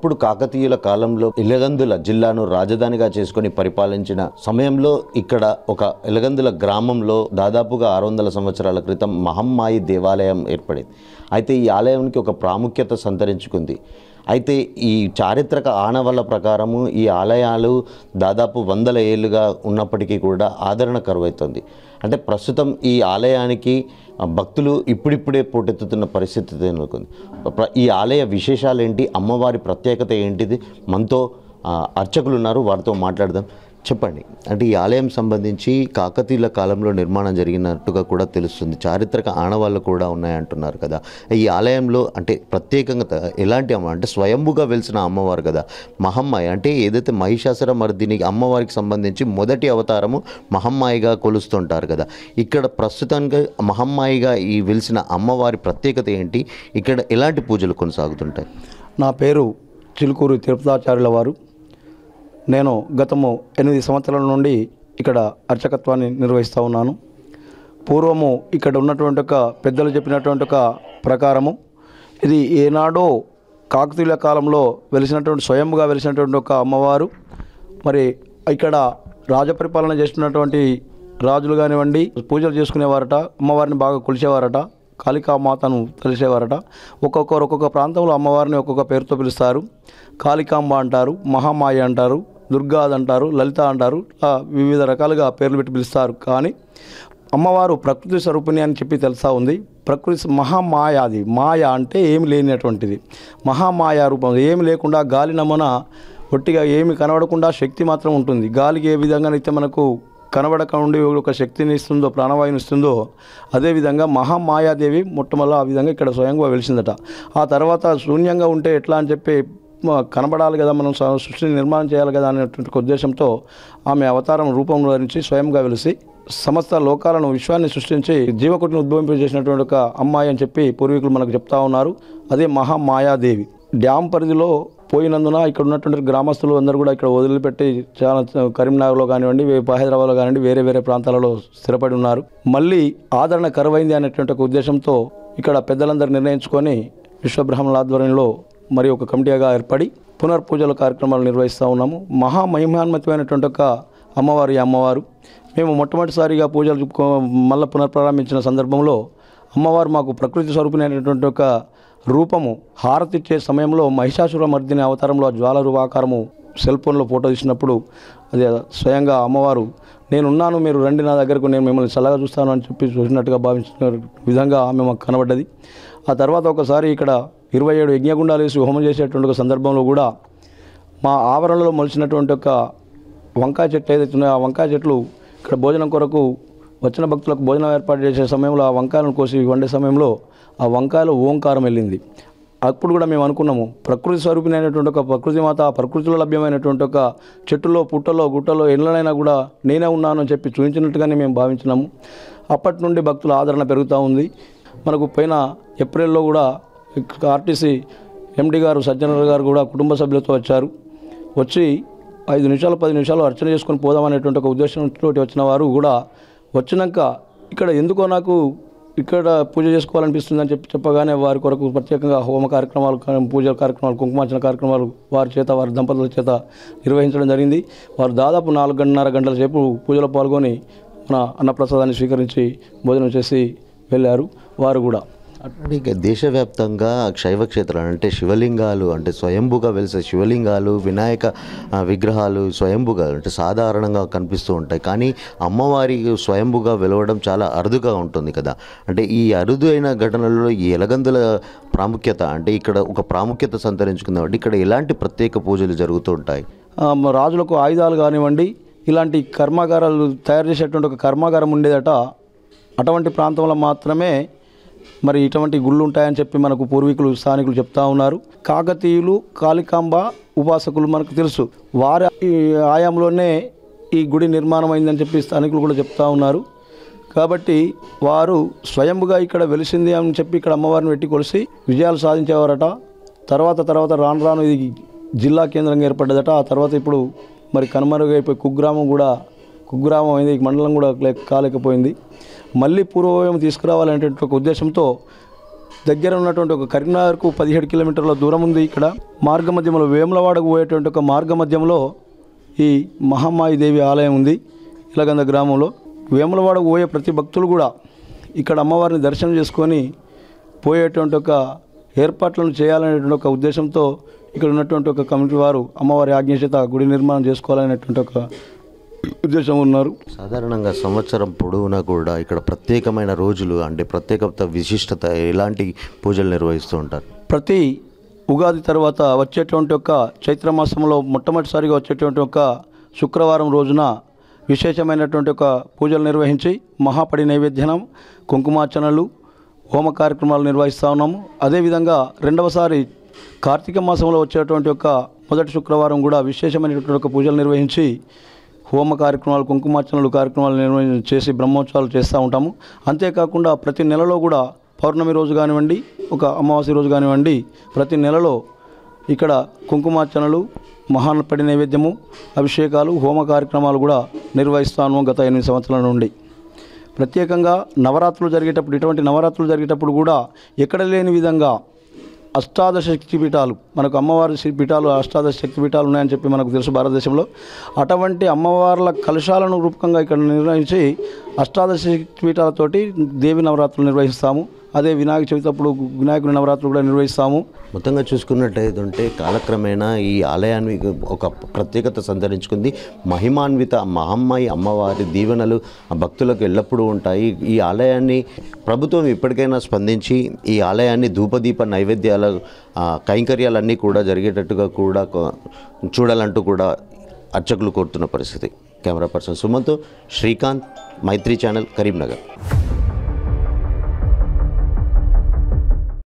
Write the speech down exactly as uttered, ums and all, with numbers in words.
ఒకప్పుడు కాకతీయుల కాలంలో ఎలగందుల జిల్లాను రాజధానిగా చేసుకొని పరిపాలించిన సమయంలో ఇక్కడ ఒక ఎలగందుల గ్రామంలో దాదాపుగా ఆరు వందల సంవత్సరాల క్రితం మహమ్మాయి దేవాలయం ఏర్పడింది. అయితే ఈ ఆలయానికి ఒక ప్రాముఖ్యత సంతరించుకుంది. అయితే ఈ చారిత్రక ఆనవాళ్ళ ప్రకారము ఈ ఆలయాలు దాదాపు వందల ఏళ్ళుగా ఉన్నప్పటికీ కూడా ఆదరణ కరువైతుంది. అంటే ప్రస్తుతం ఈ ఆలయానికి భక్తులు ఇప్పుడిప్పుడే పోటెత్తుతున్న పరిస్థితి నెలకొంది. ఈ ఆలయ విశేషాలు ఏంటి, అమ్మవారి ప్రత్యేకత ఏంటిది, మనతో అర్చకులు ఉన్నారు, వారితో మాట్లాడదాం. చెప్పండి, అంటే ఈ ఆలయం సంబంధించి కాకతీయుల కాలంలో నిర్మాణం జరిగినట్టుగా కూడా తెలుస్తుంది, చారిత్రక ఆనవాళ్ళు కూడా ఉన్నాయంటున్నారు కదా. ఈ ఆలయంలో అంటే ప్రత్యేకంగా ఎలాంటి అమ్మ అంటే స్వయంభుగా వెలిసిన అమ్మవారు కదా మహమ్మాయి, అంటే ఏదైతే మహిషాసుర మర్దిని అమ్మవారికి సంబంధించి మొదటి అవతారము మహమ్మాయిగా కొలుస్తుంటారు కదా. ఇక్కడ ప్రస్తుతానికి మహమ్మాయిగా ఈ వెలిసిన అమ్మవారి ప్రత్యేకత ఏంటి, ఇక్కడ ఎలాంటి పూజలు కొనసాగుతుంటాయి? నా పేరు చిలుకూరు తిరుపతాచార్యుల వారు. నేను గతము ఎనిమిది సంవత్సరాల నుండి ఇక్కడ అర్చకత్వాన్ని నిర్వహిస్తూ ఉన్నాను. పూర్వము ఇక్కడ ఉన్నటువంటి ఒక పెద్దలు చెప్పినటువంటి ఒక ప్రకారము ఇది ఏనాడో కాకతీయుల కాలంలో వెలిసినటువంటి స్వయంగా వెలిసినటువంటి ఒక అమ్మవారు. మరి ఇక్కడ రాజపరిపాలన చేస్తున్నటువంటి రాజులు కానివ్వండి పూజలు చేసుకునేవారట, అమ్మవారిని బాగా కొలిచేవారట, కాళికామాతను తెలిసేవారట. ఒక్కొక్కరు ఒక్కొక్క ప్రాంతంలో అమ్మవారిని ఒక్కొక్క పేరుతో పిలుస్తారు. కాళికాంబ అంటారు, మహామాయ అంటారు, దుర్గాది అంటారు, లలిత అంటారు, వివిధ రకాలుగా పేర్లు పెట్టి పిలుస్తారు. కానీ అమ్మవారు ప్రకృతి స్వరూపిణి అని చెప్పి తెలుసా ఉంది. ప్రకృతి మహామాయ, అది మాయ అంటే ఏమి లేనటువంటిది. మహామాయ రూపం ఏమి లేకుండా గాలి నమూన ఒట్టిగా ఏమి కనబడకుండా శక్తి మాత్రం ఉంటుంది. గాలికి ఏ విధంగా అయితే మనకు కనబడక ఉండి ఒక శక్తిని ఇస్తుందో, ప్రాణవాయుని ఇస్తుందో, అదేవిధంగా మహామాయాదేవి మొట్టమొదట ఆ విధంగా ఇక్కడ స్వయంగా వెలిసిందట. ఆ తర్వాత శూన్యంగా ఉంటే ఎట్లా అని చెప్పి కనబడాలి కదా, మనం సృష్టిని నిర్మాణం చేయాలి కదా అనేటువంటి ఉద్దేశంతో ఆమె అవతారం రూపంలో ధరించి స్వయంగా వెలిసి సమస్త లోకాలను విశ్వాన్ని సృష్టించి జీవకోటిని ఉద్భవింపజేసినటువంటి ఒక అమ్మాయి అని చెప్పి పూర్వీకులు మనకు చెప్తా ఉన్నారు. అదే మహామాయాదేవి. డ్యామ్ పరిధిలో పోయినందున ఇక్కడ ఉన్నటువంటి గ్రామస్తులు అందరూ కూడా ఇక్కడ వదిలిపెట్టి చాలా కరీంనగర్లో కానివ్వండి, హైదరాబాద్లో కానివ్వండి, వేరే వేరే ప్రాంతాలలో స్థిరపడి ఉన్నారు. మళ్ళీ ఆదరణ కరువైంది అనేటువంటి ఒక ఉద్దేశంతో ఇక్కడ పెద్దలందరూ నిర్ణయించుకొని విశ్వబ్రహ్మణుల ఆధ్వర్యంలో మరి ఒక కమిటీగా ఏర్పడి పునర్పూజల కార్యక్రమాలు నిర్వహిస్తూ ఉన్నాము. మహామహిమాన్వితమైనటువంటి ఒక అమ్మవారి అమ్మవారు. మేము మొట్టమొదటిసారిగా పూజలు మళ్ళీ పునఃప్రారంభించిన సందర్భంలో అమ్మవారు మాకు ప్రకృతి స్వరూపిణైనటువంటి ఒక రూపము హారతిచ్చే సమయంలో మహిషాసుర మర్దిని అవతారంలో జ్వాల రూపాకారము సెల్ ఫోన్లో ఫోటో తీసినప్పుడు అదే స్వయంగా అమ్మవారు నేనున్నాను, మీరు రండి నా దగ్గరకు, నేను మిమ్మల్ని చల్లగా చూస్తాను అని చెప్పి చూసినట్టుగా భావించిన విధంగా ఆమె మాకు కనబడ్డది. ఆ తర్వాత ఒకసారి ఇక్కడ ఇరవై ఏడు యజ్ఞగుండాలు వేసి హోమం చేసేటువంటి ఒక సందర్భంలో కూడా మా ఆవరణలో మొలిచినటువంటి ఒక వంకాయ చెట్లు ఏదైతే ఉన్నాయో ఆ వంకాయ చెట్లు ఇక్కడ భోజనం కొరకు వచ్చిన భక్తులకు భోజనం ఏర్పాటు చేసే సమయంలో ఆ వంకాయలను కోసి వండే సమయంలో ఆ వంకాయలో ఓంకారం వెళ్ళింది. అప్పుడు కూడా మేము అనుకున్నాము ప్రకృతి స్వరూపిణి అయినటువంటి ఒక ప్రకృతి మాత, ఆ ప్రకృతిలో లభ్యమైనటువంటి ఒక చెట్టులో పుట్టలో గుట్టలో ఎన్నడైనా కూడా నేనే ఉన్నాను అని చెప్పి చూపించినట్టుగానే మేము భావించినాము. అప్పటి నుండి భక్తుల ఆదరణ పెరుగుతూ ఉంది. మనకు పోయిన ఏప్రిల్లో కూడా ఆర్టీసీ ఎండి గారు సజ్జనర్ గారు కూడా కుటుంబ సభ్యులతో వచ్చారు. వచ్చి ఐదు నిమిషాలు పది నిమిషాలు అర్చన చేసుకొని పోదామనేటువంటి ఒక ఉద్దేశంతో వచ్చిన వారు కూడా వచ్చినాక ఇక్కడ ఎందుకో నాకు ఇక్కడ పూజ చేసుకోవాలనిపిస్తుందని చెప్పి చెప్పగానే వారి కొరకు ప్రత్యేకంగా హోమ కార్యక్రమాలు, పూజ కార్యక్రమాలు, కుంకుమార్చన కార్యక్రమాలు వారి చేత వారి దంపతుల చేత నిర్వహించడం జరిగింది. వారు దాదాపు నాలుగు గంటన్నర గంటల సేపు పూజలో పాల్గొని మన అన్నప్రసాదాన్ని స్వీకరించి భోజనం చేసి వెళ్ళారు. వారు కూడా ఇక దేశవ్యాప్తంగా శైవ క్షేత్రాలు అంటే శివలింగాలు అంటే స్వయంభుగా వెలిసే శివలింగాలు, వినాయక విగ్రహాలు స్వయంభుగా అంటే సాధారణంగా కనిపిస్తూ ఉంటాయి. కానీ అమ్మవారి స్వయంభుగా వెలవడం చాలా అరుదుగా ఉంటుంది కదా. అంటే ఈ అరుదు అయిన ఘటనలలో ఈ ఎలగందుల ప్రాముఖ్యత అంటే ఇక్కడ ఒక ప్రాముఖ్యత సంతరించుకుందాం అంటే ఇక్కడ ఎలాంటి ప్రత్యేక పూజలు జరుగుతూ ఉంటాయి? రాజులకు ఆయుధాలు కానివ్వండి, ఇలాంటి కర్మాగారాలు తయారు చేసేటువంటి ఒక కర్మాగారం ఉండేదట. అటువంటి ప్రాంతంలో మాత్రమే మరి ఇటువంటి గుళ్ళు ఉంటాయని చెప్పి మనకు పూర్వీకులు స్థానికులు చెప్తా ఉన్నారు. కాకతీయులు కాళికాంబ ఉపాసకులు మనకు తెలుసు, వారి ఆయాంలోనే ఈ గుడి నిర్మాణం అయిందని చెప్పి స్థానికులు కూడా చెప్తా ఉన్నారు. కాబట్టి వారు స్వయంగా ఇక్కడ వెలిసింది అని చెప్పి ఇక్కడ అమ్మవారిని పెట్టి కొలిసి విజయాలు సాధించేవారట. తర్వాత తర్వాత రాను రాను ఇది జిల్లా కేంద్రంగా ఏర్పడ్డదట. ఆ తర్వాత ఇప్పుడు మరి కనుమరుగైపోయి కుగ్రామం కూడా కుగ్రామం అయింది, మండలం కూడా కాలేకపోయింది. మళ్ళీ పూర్వవయం తీసుకురావాలనేటువంటి ఒక ఉద్దేశంతో దగ్గర ఉన్నటువంటి ఒక కరీంనగర్కు పదిహేడు కిలోమీటర్ల దూరం ఉంది. ఇక్కడ మార్గ మధ్యంలో వేములవాడకు పోయేటువంటి ఒక మార్గ మధ్యంలో ఈ మహమ్మాయి దేవి ఆలయం ఉంది. ఇలగంద గ్రామంలో వేములవాడకు పోయే ప్రతి భక్తులు కూడా ఇక్కడ అమ్మవారిని దర్శనం చేసుకొని పోయేటువంటి ఒక ఏర్పాట్లను చేయాలనేటువంటి ఒక ఉద్దేశంతో ఇక్కడ ఉన్నటువంటి ఒక కమిటీ వారు అమ్మవారి ఆజ్ఞ చేత గుడి నిర్మాణం చేసుకోవాలనేటువంటి ఒక ఉద్దేశం ఉన్నారు. సాధారణంగా సంవత్సరం పొడవునా కూడా ఇక్కడ ప్రత్యేకమైన రోజులు అంటే ప్రత్యేకత విశిష్టత ఎలాంటి పూజలు నిర్వహిస్తూ ఉంటారు? ప్రతి ఉగాది తర్వాత వచ్చేటువంటి ఒక చైత్రమాసంలో మొట్టమొదటిసారిగా వచ్చేటువంటి ఒక శుక్రవారం రోజున విశేషమైనటువంటి ఒక పూజలు నిర్వహించి మహాపడి నైవేద్యం, కుంకుమార్చనలు, హోమ కార్యక్రమాలు నిర్వహిస్తూ ఉన్నాము. అదేవిధంగా రెండవసారి కార్తీక మాసంలో వచ్చేటువంటి ఒక మొదటి శుక్రవారం కూడా విశేషమైనటువంటి ఒక పూజలు నిర్వహించి హోమ కార్యక్రమాలు, కుంకుమార్చనలు కార్యక్రమాలు నిర్వహించి చేసి బ్రహ్మోత్సవాలు చేస్తూ ఉంటాము. అంతేకాకుండా ప్రతి నెలలో కూడా పౌర్ణమి రోజు కానివ్వండి, ఒక అమావాస్య రోజు కానివ్వండి, ప్రతి నెలలో ఇక్కడ కుంకుమార్చనలు, మహాపడి నైవేద్యము, అభిషేకాలు, హోమ కార్యక్రమాలు కూడా నిర్వహిస్తాను గత ఎనిమిది సంవత్సరాల నుండి. ప్రత్యేకంగా నవరాత్రులు జరిగేటప్పుడు ఇటువంటి నవరాత్రులు జరిగేటప్పుడు కూడా ఎక్కడ లేని విధంగా అష్టాదశ శక్తి పీఠాలు, మనకు అమ్మవారి పీఠాలు అష్టాదశ శక్తి పీఠాలు ఉన్నాయని చెప్పి మనకు తెలుసు భారతదేశంలో. అటువంటి అమ్మవార్ల కలశాలను రూపకంగా ఇక్కడ నిర్వహించి అష్టాదశ శక్తి పీఠాలతోటి దేవి నవరాత్రులు నిర్వహిస్తాము. అదే వినాయక చవితి అప్పుడు వినాయకుని నవరాత్రులు కూడా నిర్వహిస్తాము. మొత్తంగా చూసుకున్నట్టయితే కాలక్రమేణా ఈ ఆలయానికి ఒక ప్రత్యేకత సంతరించుకుంది. మహిమాన్విత మహమ్మాయి అమ్మవారి దీవెనలు ఆ భక్తులకు ఎల్లప్పుడూ ఉంటాయి. ఈ ఆలయాన్ని ప్రభుత్వం ఇప్పటికైనా స్పందించి ఈ ఆలయాన్ని ధూపదీప నైవేద్యాల కైంకర్యాలన్నీ కూడా జరిగేటట్టుగా కూడా చూడాలంటూ కూడా అర్చకులు కోరుతున్న పరిస్థితి. Camera person Sumanth, Srikanth, Maithri channel, Karimnagar.